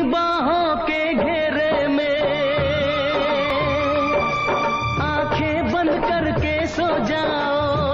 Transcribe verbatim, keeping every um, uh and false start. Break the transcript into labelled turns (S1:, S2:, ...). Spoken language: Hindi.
S1: बाहों के घेरे में आंखें बंद करके सो जाओ।